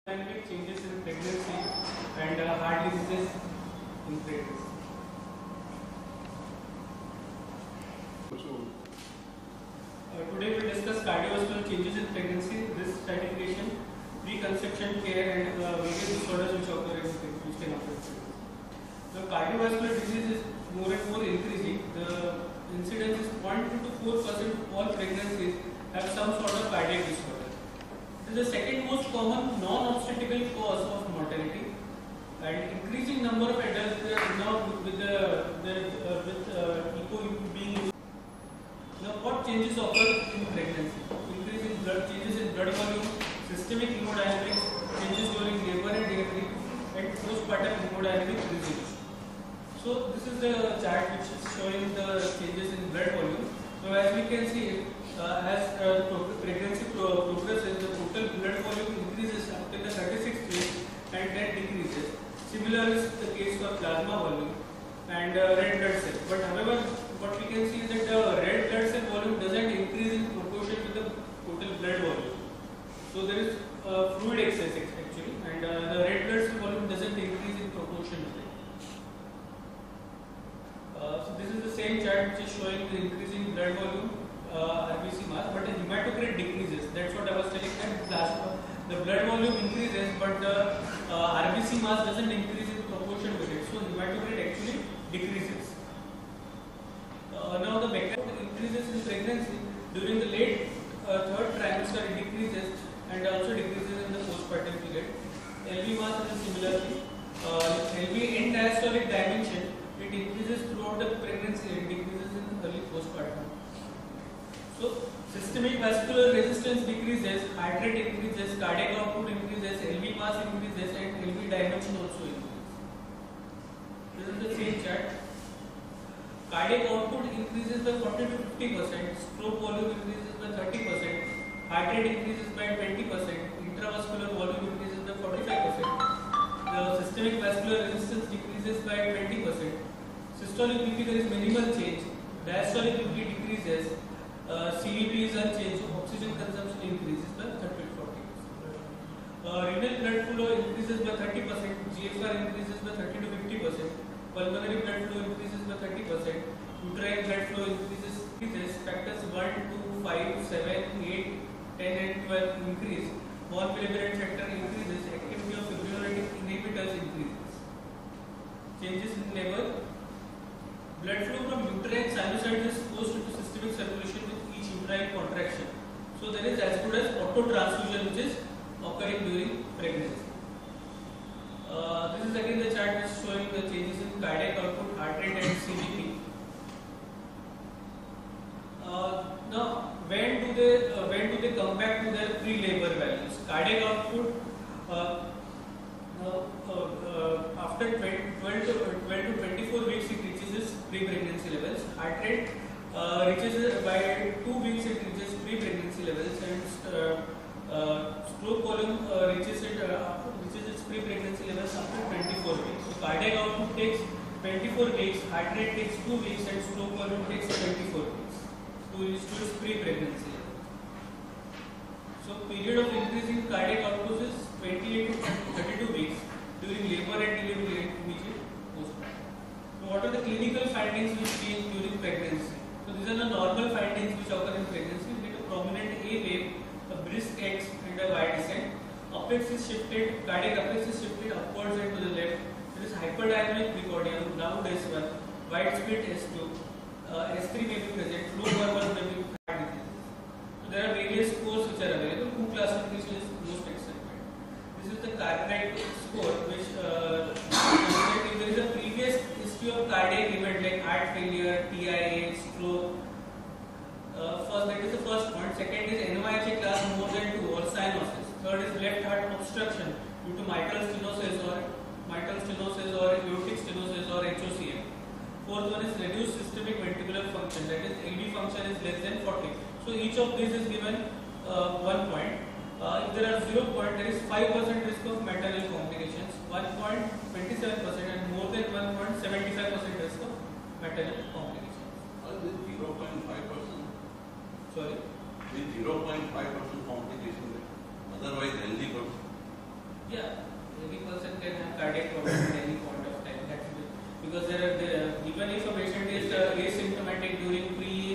Dynamic changes in pregnancy and heart diseases in pregnancy. Today we will discuss cardiovascular changes in pregnancy, risk stratification, pre-conception care, and various disorders which occur in pregnancy, which can occur in pregnancy. The cardiovascular disease is more and more increasing. The incidence is 0.2 to 4% of all pregnancies have some sort of cardiac disorder. It is the second most common non-obstetrical cause of mortality, and increasing number of adults now with ECO being used. Now, what changes occur in pregnancy? Increase in blood, changes in blood volume, systemic hemodynamics, changes during labor and delivery, and postpartum hemodynamic resolution. So, this is the chart which is showing the changes in blood volume. So, as we can see, as pregnancy progresses, the total blood volume increases up to the 36th week and then decreases. Similar is the case for plasma volume and red blood cell. But however, what we can see is that the red blood cell volume doesn't increase in proportion to the total blood volume. So there is fluid excess actually, and the red blood cell volume doesn't increase in proportion to it. So this is the same chart which is showing the increasing blood volume, RBC mass, but the hematocrit decreases. That's what I was telling, that plasma, the blood volume increases, but the RBC mass doesn't increase in proportion with it. So hematocrit actually decreases. Now the mechanism increases in pregnancy during the late third trimester. It decreases and also decreases in the postpartum period. LV mass is a similar thing. LV in diastolic dimension, it increases throughout the pregnancy. It decreases in early postpartum. So systemic vascular resistance decreases, heart rate increases, cardiac output increases, LV mass increases, and LV dimension also increases. This is the same chart. Cardiac output increases by 40 to 50%, stroke volume increases by 30%, heart rate increases by 20%, intravascular volume increases by 45%, the systemic vascular resistance decreases by 20%, systolic BP there is minimal change, diastolic BP decreases, CVP is unchanged, oxygen consumption increases by 30 to 40%. Renal blood flow increases by 30%, GFR increases by 30 to 50%, pulmonary blood flow increases by 30%, uterine blood flow increases, factors 1, 2, 5, 7, 8, 10 and 12 increase, von Willebrand factor increases, activity of fibrinolytic inhibitors increases. Changes in labor, blood flow from uterine sinusoids is forced into systemic circulation with each uterine contraction. So there is as good as autotransfusion which is occurring during pregnancy. This is again the chart which is showing the changes in cardiac output, heart rate and CVP. Now, when do they come back to their pre-labor values? Cardiac output after 12 to 24 weeks it reaches its pre-pregnancy levels. Heart rate reaches by 2 weeks it reaches pre-pregnancy levels, and stroke volume reaches its pre-pregnancy levels after 24 weeks. So cardiac output takes 24 weeks, heart rate takes 2 weeks, and stroke volume takes 24 weeks to reach to its pre-pregnancy level. So period of increasing cardiac output is 28 to 32 weeks during labor and delivery and immediate postpartum. So what are the clinical findings which change during pregnancy? So these are the normal findings which occur in pregnancy. We get a prominent A wave, a brisk X, and a Y descent. Apex is shifted, cardiac apex is shifted upwards and to the left. There is hyperdynamic precordium, loud S1, wide split S2, S3 may be present, flow hormone may be present. So there are various scores which are available. Who classification is most accepted. This is the Cartwright score, which if there is a previous history of cardiac event like heart failure, TIA, stroke. That is the first point. Second is NYHA class more than 2 or cyanosis. Third is left heart obstruction due to mitral stenosis or aortic stenosis or HOCM. Fourth one is reduced systemic ventricular function, that is LV function is less than 40. So each of these is given 1 point. If there are 0 points, there is 5% risk of maternal complications, 1 point 27%, and more than 1 point 75% risk of maternal complications. With 0.5%. Sorry? With 0.5% complication, otherwise healthy person. cardiac problem at any point of time. That's it. Because even if a patient is asymptomatic during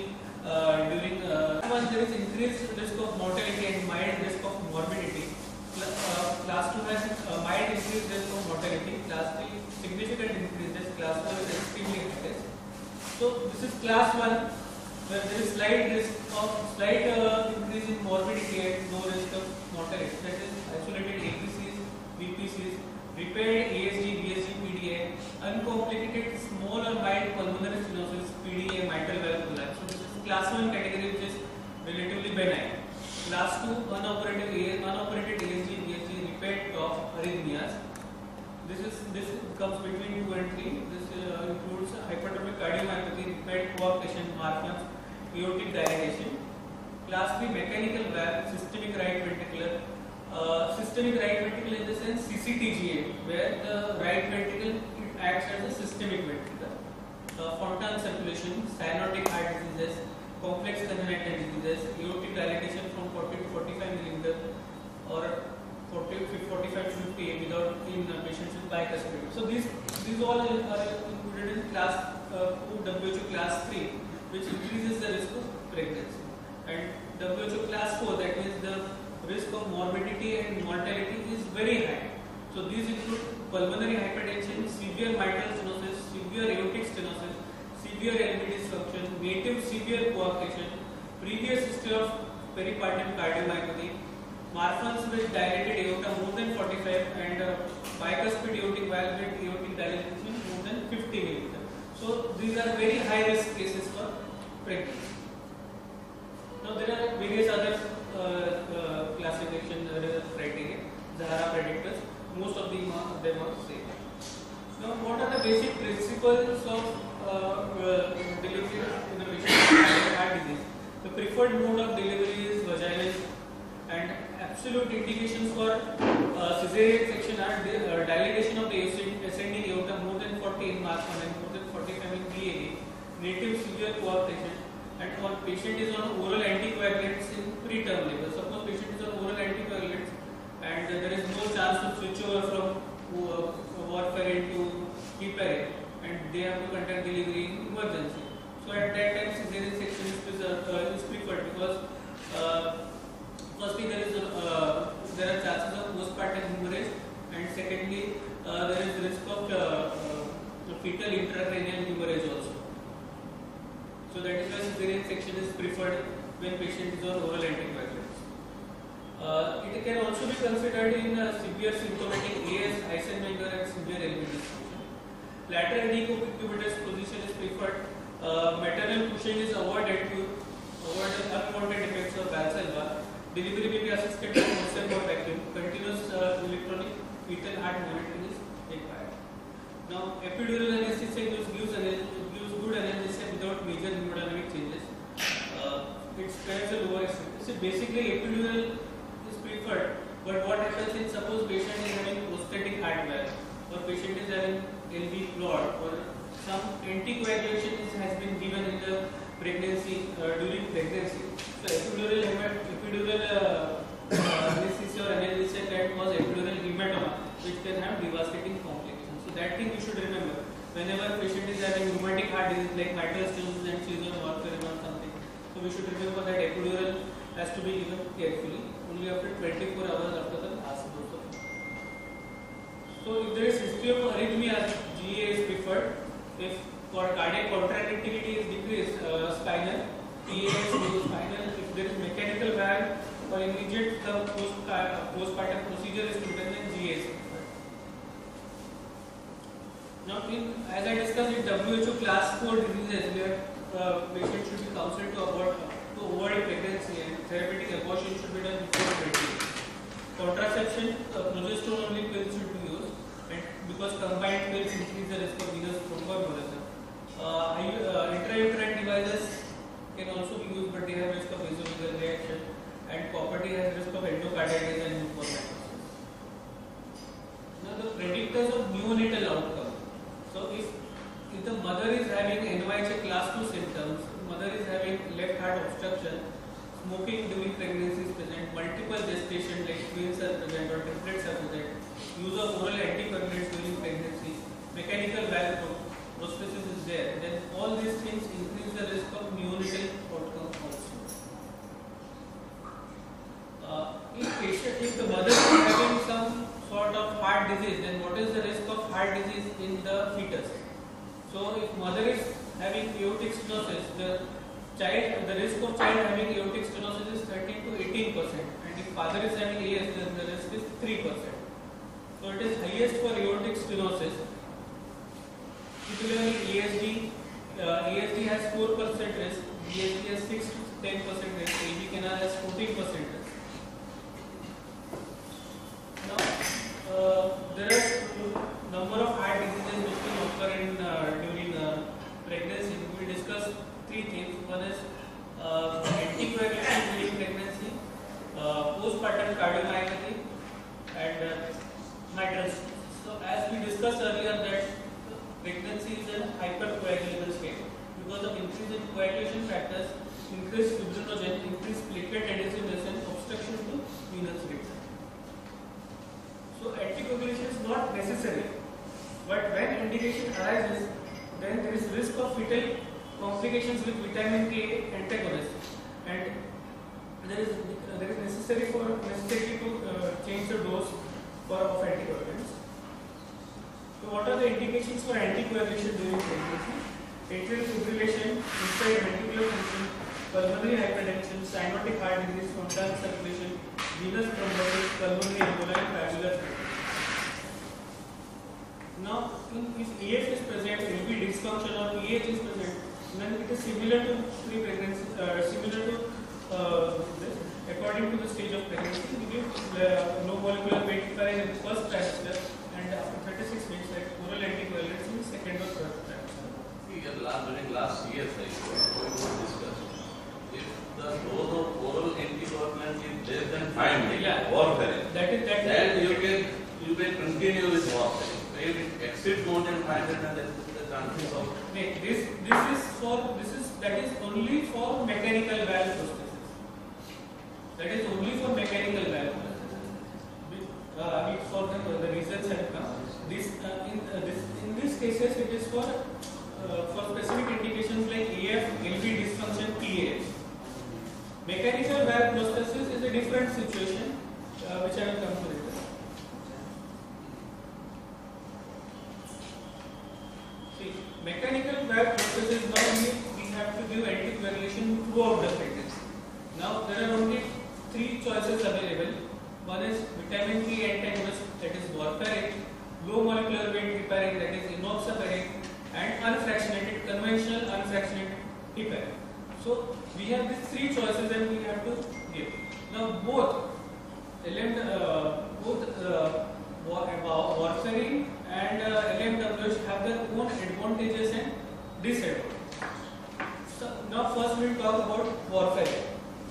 there is increased risk of mortality and mild risk of morbidity. Class 2 has mild increased risk of mortality. Class 3 significant increased risk. Class 4 is extremely high risk. So this is class 1, where there is slight increase in morbidity and no risk of mortality. That is isolated APCs, BPCs, repaired ASG, BSG, PDA, uncomplicated small or mild pulmonary stenosis, PDA, mitral valve collapse. So this is class 1 category, which is relatively benign. Class 2, unoperated ASG, BSG, repaired cough, arrhythmias. This comes between 2 and 3. This includes hypertrophic cardiomyopathy, repaired coagulation, Marfan's, aortic dilation. Class 3, mechanical valve, systemic right ventricular. Systemic right ventricle in the sense CCTGA, where the right ventricle acts as a systemic ventricle. Fontan circulation, cyanotic heart diseases, complex congenital diseases, aortic dilatation from 40 to 45 mm or 45 to 50 without in patients with bicuspid. So these all are included in class WHO class 3, which increases the risk of pregnancy, and WHO class 4, that means the risk of morbidity and mortality is very high. So these include pulmonary hypertension, severe mitral stenosis, severe aortic stenosis, severe LV dysfunction, native severe coagulation, previous history of pericardial cardiomyopathy, Marfan's with dilated aorta more than 45, and bicuspid aortic valve with aortic dilation more than 50 mm. So these are very high risk cases for pregnancy. Now there are various other classification criteria, Zahara predictors. Most of them are same. Now, what are the basic principles of delivery in the patient with heart disease? The preferred mode of delivery is vaginal, and absolute indications for cesarean section are dilation of the ascending aorta more than 40 in Marfan and more than 45 in PAD, native severe coagulation, and when patient is on oral anticoagulants in preterm labor. Suppose patient is on oral anticoagulants and there is no chance to switch over from warfarin to heparin, and they have to conduct delivery in emergency. So at that time cesarean section is preferred, because firstly there are chances of postpartum hemorrhage, and secondly there is risk of fetal intracranial hemorrhage also. So that is why cesarean section is preferred when patient is on oral anticoagulants. It can also be considered in severe symptomatic AS, Eisenmenger, and severe LV dysfunction. Lateral decubitus position is preferred. Maternal pushing is avoided to avoid unwanted effects of Valsalva. Delivery may be assisted by forceps or vacuum. Continuous electronic fetal heart monitoring is required. Now, epidural anesthesia gives good anesthesia without major hemodynamic changes. It spares a lower extremity. So basically, epidural is preferred. But what happens is, suppose patient is having prosthetic heart valve, or patient is having LV clot, or some anticoagulation has been given in the pregnancy during pregnancy. So epidural anesthesia or analgesia can cause epidural hematoma, which can have devastating complications. So that thing you should remember. Whenever patient is having rheumatic heart disease like mitral stenosis and she is on warfarin or something, so we should remember that epidural has to be given carefully, only after 24 hours after the last dose of. So if there is history of arrhythmia, GA is preferred. If for cardiac contractility is decreased, spinal, TA is spinal. If there is mechanical valve or immediate postpartum procedure is to be done, then GA is preferred. Now, as I discussed in WHO class 4 diseases, where patients should be counseled to avoid pregnancy, and therapeutic abortion should be done before 20. Contraception, progesterone only pills should be used, and because combined pills increase the risk of venous thromboembolism. Intrauterine devices can also be used, but they have risk of vasovagal reaction, and copper T has risk of endocarditis and mucomycosis. Now, the predictors of neonatal outcome. So, if the mother is having NYHA class 2 symptoms, mother is having left heart obstruction, smoking during pregnancy is present, multiple gestation like twins are present or triplets are present, use of oral anticoagulants during disease, then what is the risk of heart disease in the fetus? So if mother is having aortic stenosis, the risk of child having aortic stenosis is 13 to 18%, and if father is having AS, then the risk is 3%. So it is highest for aortic stenosis. Typically ASD has 4% risk, BSD has 6 to 10% risk, AV canal has 14% risk. Now, there are number of heart diseases which can occur during pregnancy. We will discuss three things. One is anticoagulation during pregnancy, postpartum cardiomyopathy, and mitral stroke. So, as we discussed earlier, that pregnancy is a hypercoagulable state because of increase in coagulation factors, increased fibrinogen, increased platelet adhesiveness, and obstruction to venous rate. So anticoagulation is not necessary, but when indication arises, then there is risk of fetal complications with vitamin K antagonist, and there is necessity to change the dose of anticoagulants. So what are the indications for anticoagulation during pregnancy? Atrial fibrillation, inside ventricular function, pulmonary hypertension, cyanotic heart disease, frontal circulation, venous thrombosis, pulmonary embolia, and valvular fatigue. Now, if EF is present, LV dysfunction or PH is present, then it is similar to pre-pregnancy, this. According to the stage of pregnancy, we give low molecular weight heparin in the first trimester, and after 36 weeks, like oral anticoagulants in the second or third trimester. During last year, we discussed if the dose of oral anticoagulant is less than 5 mg, warfarin, then you can continue with warfarin. If it exceeds more than 500, then the chances of that is only for mechanical valve prosthesis. That is only for mechanical valve prosthesis. For the reasons have come. In these cases, it is for specific indications like AF, LV dysfunction, PAH. Mechanical valve prosthesis is a different situation, which I will come to later. See, mechanical valve prosthesis, normally we have to give anticoagulation throughout the pregnancy. Now there are only three choices available. One is vitamin K antagonist, that is warfarin, low molecular weight heparin, that is enoxaparin, and unfractionated, conventional unfractionated heparin. So we have these three choices and we have to give. Now both warfarin and LMWH have their own advantages and disadvantages. So now first we will talk about warfarin.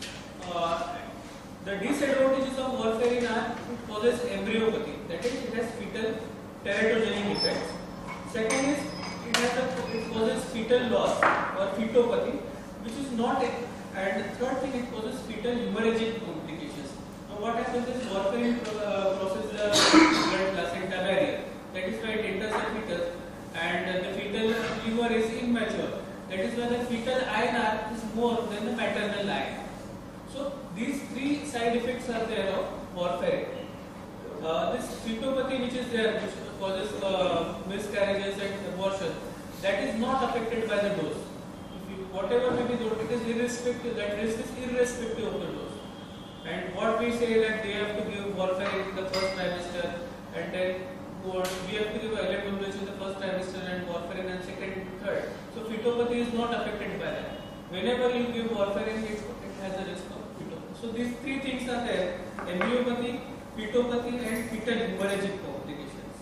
The disadvantages of warfarin are it causes embryopathy, that is it has fetal teratogenic effects. Second is it causes fetal loss or fetopathy, which is not it. And the third thing, it causes fetal hemorrhagic complications. Now what happens is warfarin crosses the blood placenta barrier. That is why it enters the fetus, and the fetal liver is immature. That is why the fetal INR is more than the maternal INR. So these three side effects are there of warfarin. This fetopathy which is there, which causes miscarriages and abortion, that is not affected by the dose. Whatever may be dose, it is irrespective. That risk is irrespective of the dose. And what we say that they have to give warfarin in the first trimester, and then we have to give LMWH in the first trimester and warfarin in second and third. So fetopathy is not affected by that. Whenever you give warfarin, it has a risk of fetopathy. So these three things are there: embryopathy, fetopathy, and fetal hemorrhagic complications.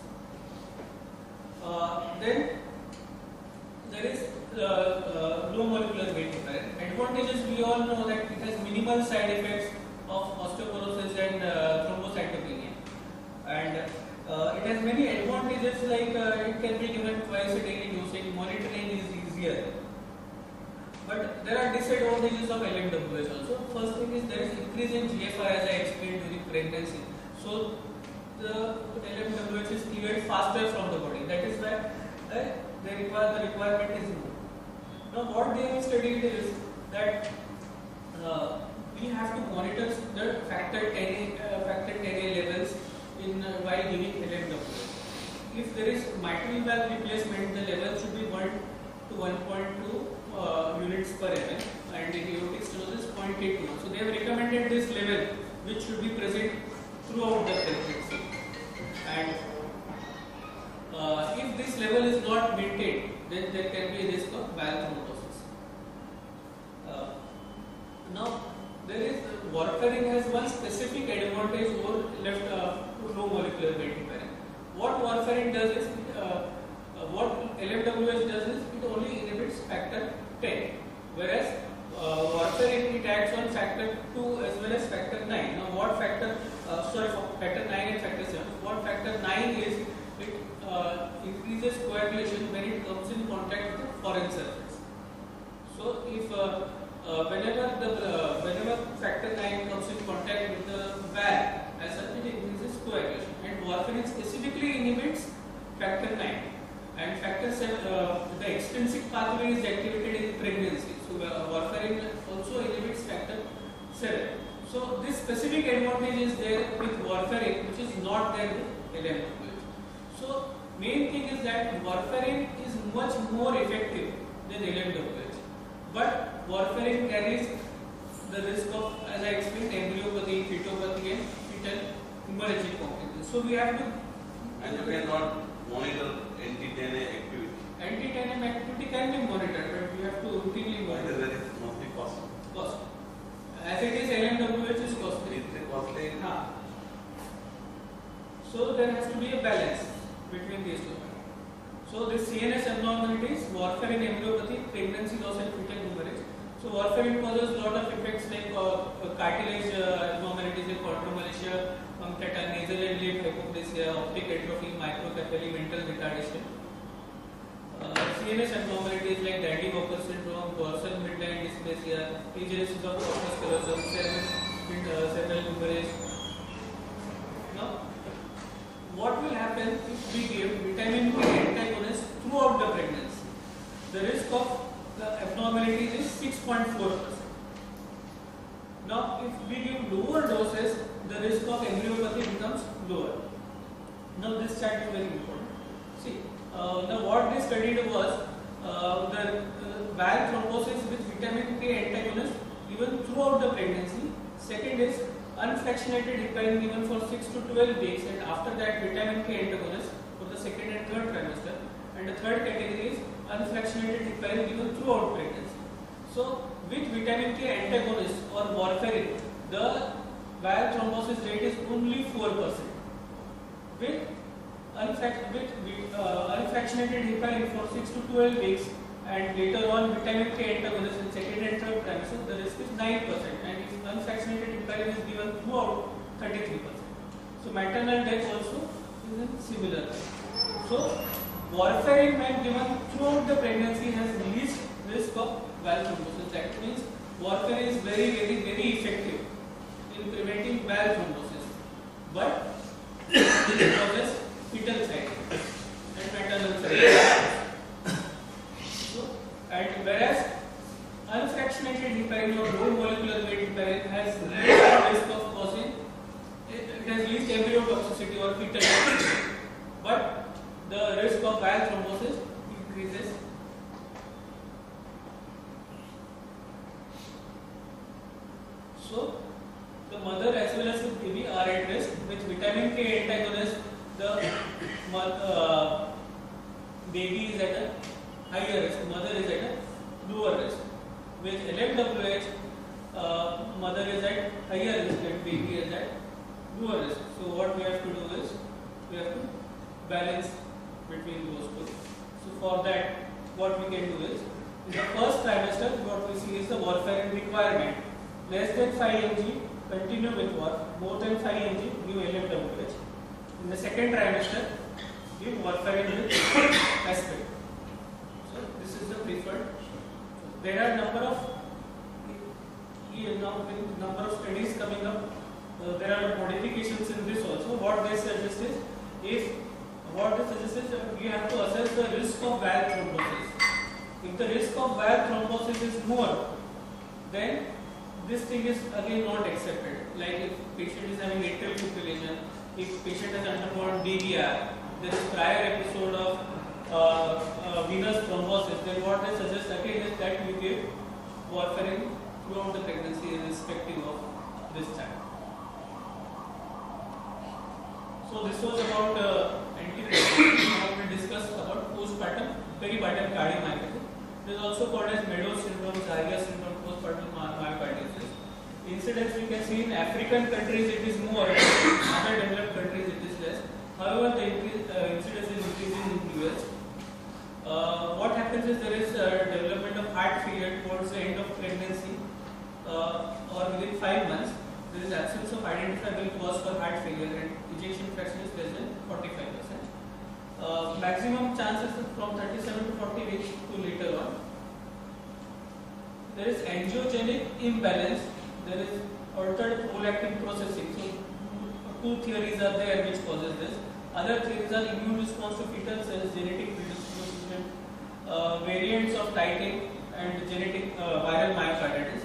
Then there is low molecular weight heparin. Advantages, we all know that it has minimal side effects of osteoporosis and thrombocytopenia, and it has many advantages like it can be given twice a daily dosing, monitoring is easier. But there are disadvantages of LMWH also. First thing is there is increase in GFR, as I explained, during pregnancy. So the LMWH is cleared faster from the body. That is why the requirement is more. Now what they have studied is that we have to monitor the factor 10A levels while giving LMWH. mitral valve replacement, the level should be 1 to 1.2 units per ml, and in aortic stenosis 0.8 to 1. So they have recommended this level, which should be present throughout the pregnancy. And if this level is not maintained, then there can be a risk of valve thrombosis. Now, there is warfarin has one specific advantage over left low molecular weight heparin. What warfarin does is, what LFWH does is, it only inhibits factor 10, whereas warfarin it acts on factor 2 as well as factor 9. Now, what factor? Factor 9 and factor 7. What factor 9 is? It increases coagulation when it comes in contact with the foreign surface. So, if whenever factor 9 comes in contact with the valve, as such it increases coagulation. And warfarin specifically inhibits factor 9. And factor 7, the extrinsic pathway is activated in pregnancy. So warfarin also inhibits factor 7. So this specific advantage is there with warfarin, which is not there with LFWH. So main thing is that warfarin is much more effective than LFWH. But warfarin carries the risk of, as I explained, embryopathy, fetopathy, and fetal hemorrhagic complications. So we have to. And you cannot monitor anti-10A activity. Anti-10A activity can be monitored, but we have to routinely monitor. That is mostly costly. Costly. As it is, LFWH is costly. It's costly. So there has to be a balance between these two. So this CNS abnormalities, warfarin embryopathy, pregnancy loss and fetal hemorrhage. So warfarin causes a lot of effects like cartilage abnormalities like chondromalacia, nasal and lip hypoplasia, optic atrophy, microcephaly, mental retardation. CNS abnormalities like Dandy-Walker syndrome, dorsal midline dysplasia, agenesis of corpus callosum, cerebral hemorrhage. Now, what will happen if we give vitamin K antagonist throughout the pregnancy? The risk of the abnormalities is 6.4%. Now, if we give lower doses, the risk of embryopathy becomes lower. Now, this chart is very important. See, now what they studied was the valve thrombosis with vitamin K antagonist given throughout the pregnancy. Second is unfractionated heparin given for 6 to 12 weeks, and after that vitamin K antagonist for the second and third trimester. And the third category is unfractionated heparin given throughout pregnancy. So with vitamin K antagonist or warfarin, the valve thrombosis rate is only 4%. With unfractionated heparin for 6 to 12 weeks, and later on vitamin K antagonist in second and third trimester, the risk is 9%, and if unfractionated heparin is given throughout, 33%. So maternal death also is in similar. So warfarin when given throughout the pregnancy has least risk of valve thrombosis. That means warfarin is very effective in preventing valve thrombosis, but it causes fetal side and maternal side. And whereas unfractionated heparin or low molecular weight heparin has least risk of causing, it has least embryo toxicity or fetal toxicity, but the risk of valve thrombosis increases. So the mother as well as the baby are at risk. With vitamin K antagonist, the baby is at a higher risk, mother is at a lower risk. With LFWH, mother is at higher risk and baby is at lower risk. So what we have to do is, we have to balance between those two. So for that, what we can do is, in the first trimester, what we see is the warfarin requirement. Less than 5 mg, continue with warf. More than 5 mg, give LFWH. In the second trimester, give warfarin with aspirin. This is the preferred. There are number of studies coming up. There are modifications in this also. What they suggest is, we have to assess the risk of valve thrombosis. If the risk of valve thrombosis is more, then this thing is again not accepted. Like if patient is having atrial fibrillation, if patient has undergone DVR, there is prior episode of venous thrombosis, then what they suggest again is that you give warfarin throughout the pregnancy irrespective of this child. So this was about antenatal. Now we discussed about postpartum peripartum cardiomyopathy. It is also called as Meadows syndrome, Zaria syndrome, postpartum myocarditis. Incidence we can see in African countries it is more, other developed countries it is less. However, the incidence is increasing in US. What happens is there is development of heart failure towards the end of pregnancy or within 5 months. There is absence of identifiable cause for heart failure and ejection fraction is less than 45%. Maximum chances from 37 to 40 weeks to later on. There is angiogenic imbalance. There is altered prolactin processing. So, two theories are there which causes this. Other theories are immune response to fetal cells, genetic predisposition, variants of titin, and genetic viral myocarditis.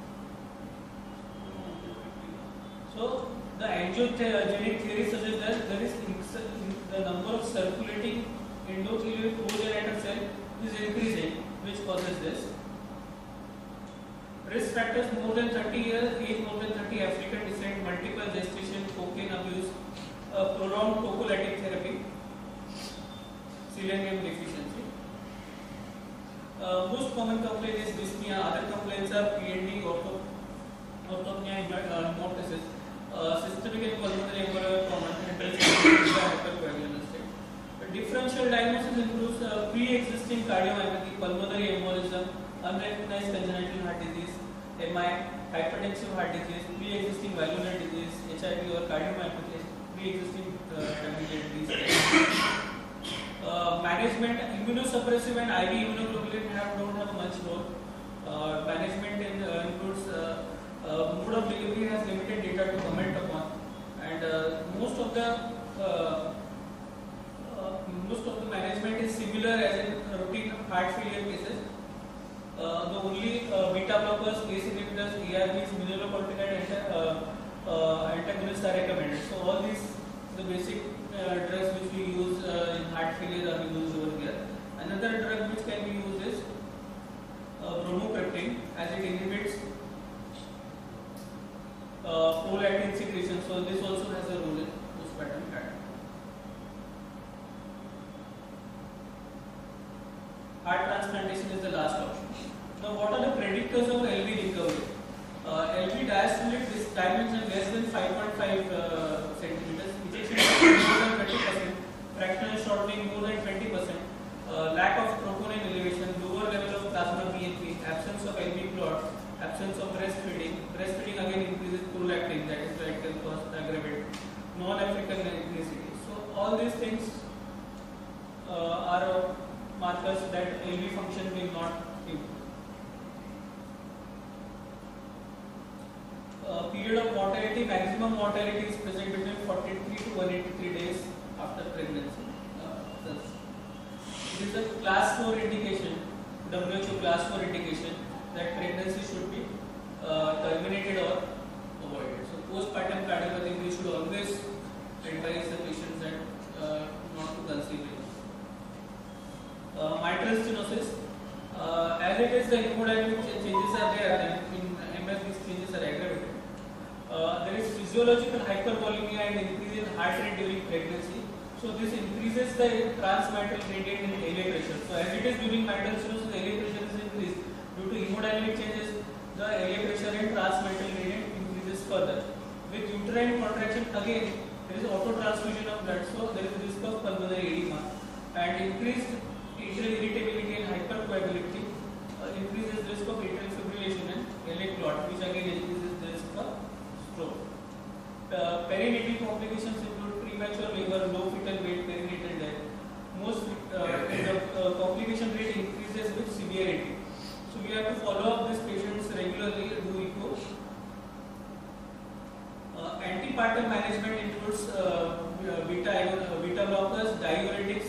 So, the angiogenic theory suggests that there is the number of circulating endothelial progenitor cell is increasing, which causes this. Risk factors: more than 30 years, age more than 30, African descent, multiple gestation, cocaine abuse, prolonged prophylactic therapy, selenium deficiency. Most common complaint is dyspnea. Other complaints are PND, orthopnea, hemoptysis, systemic and pulmonary embolism, common, and hypercoagulation state. Differential diagnosis includes pre-existing cardiomyopathy, pulmonary embolism, unrecognized congenital heart disease, MI, hypertensive heart disease, pre-existing valvular disease, HIV or cardiomyopathy, pre-existing disease. Management: immunosuppressive and IV immunoglobulin don't have much role. Management includes mode of delivery has limited data to comment upon, and most of the management is similar as in routine heart failure cases. The only beta blockers, ACE inhibitors, ARBs, mineralocorticoid antagonists are recommended. So all these, the basic drugs which we use in heart failure are used over here. Another drug which can be used is bromocriptine, as it inhibits prolactin secretion. So this also has a role in postpartum cardiomyopathy. Heart transplantation is the last option. Now, what are the predictors of LV recovery? LV diastolic dimension less than 5.5 centimeters, ejection fraction more than 20%, fractional shortening more than 20%, lack of troponin elevation, lower level of plasma BNP, absence of LV clot, absence of breastfeeding. Breastfeeding again increases prolactin, that is lactal cause aggravate, non-African ethnicity. So all these things are markers that LV function will not improve. Period of mortality: maximum mortality is present between 43 to 183 days after pregnancy. It is a class 4 indication, WHO class 4 indication, that pregnancy should be terminated or avoided. So postpartum cardiomyopathy, we should always advise the patients that not to conceive it. Mitral stenosis, as it is the hemodynamic changes are there, and in MS these changes are aggravated. There is physiological hypervolemia and increase in heart rate during pregnancy. So this increases the transmitral gradient in LA pressure. So as it is during mitral stenosis, LA pressure is increased. Due to hemodynamic changes, the LA pressure and transmitral gradient increases further. With uterine contraction, again there is autotransfusion of blood, so there is risk of pulmonary edema, and increased atrial irritability and hypercoagulability increases risk of atrial fibrillation and LA clot, which again increases the risk of stroke. Perinatal complications include premature labor, low fetal weight, perinatal death. Most the complication rate increases with severity. So we have to follow up these patients regularly, do echo. Antepartum management includes beta blockers, diuretics.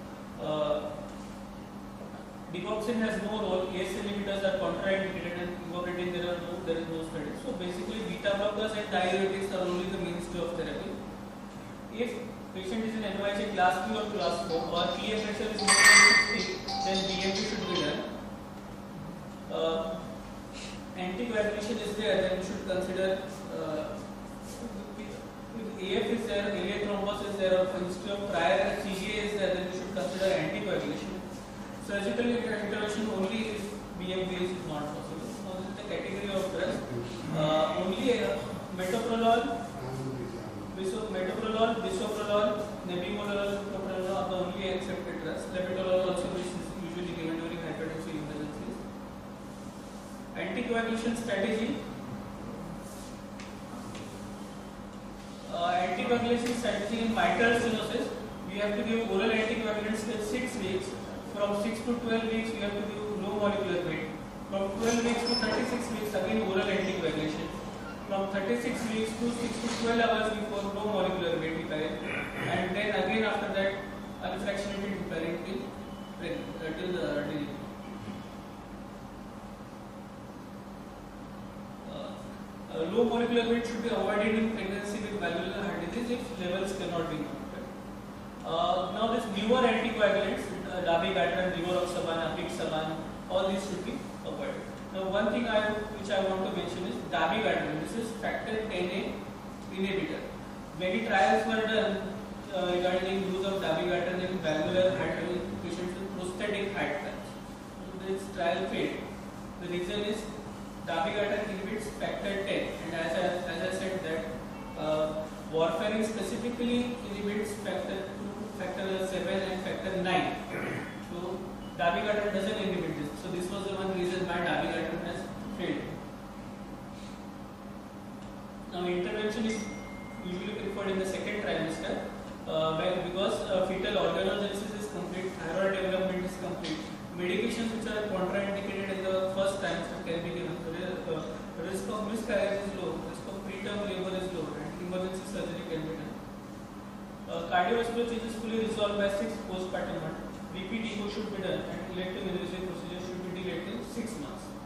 Digoxin has no role. ACE inhibitors are contraindicated, and evaporating there is no study. So basically, beta blockers and diuretics are only the mainstay of therapy. If patient is in NYHA class 2 or class 4, or PM pressure is more than 60, then BMP should be done. Anticoagulation is there, then you should consider if AF is there, iliac thrombus is there, or history of prior CGA is there, then you should consider anticoagulation. Surgical intervention only if BMP is not possible. Now this is the category of drugs. Only metoprolol, bisoprolol, nebivolol are the only accepted drugs. Labetalol also is usually given during hypertensive emergencies. Anticoagulation strategy. Anticoagulation strategy in mitral stenosis, we have to give oral anticoagulants till 6 weeks. From 6 to 12 weeks, we have to give low molecular weight. From 12 weeks to 36 weeks, again oral anticoagulation. From 36 weeks to 6 to 12 hours before low molecular weight heparin, and then again after that unfractionated heparin till the delivery. Low molecular weight should be avoided in pregnancy with valvular heart disease if levels cannot be monitored. Now this newer anticoagulants, dabigatran, rivaroxaban, apixaban, all these should be avoided. Now one thing which I want to mention is dabigatran. This is factor Xa inhibitor. Many trials were done regarding use of dabigatran in valvular heart patients with prosthetic heart valves. This trial failed. The reason is dabigatran inhibits factor 10, and as I said that warfarin specifically inhibits factor 7 and factor 9. So dabigatran doesn't inhibit this. So this was the one reason why dabigatran has failed. Now intervention is usually preferred in the second trimester because fetal organogenesis is complete, thyroid development is complete. Medications which are contraindicated in the first trimester can be given. The risk of miscarriage is low, risk of preterm labor is low, and emergency surgery can be done. Cardiovascular changes fully resolved by 6 postpartum months. BP deco should be done, and elective invasive procedure should be delayed till 6 months.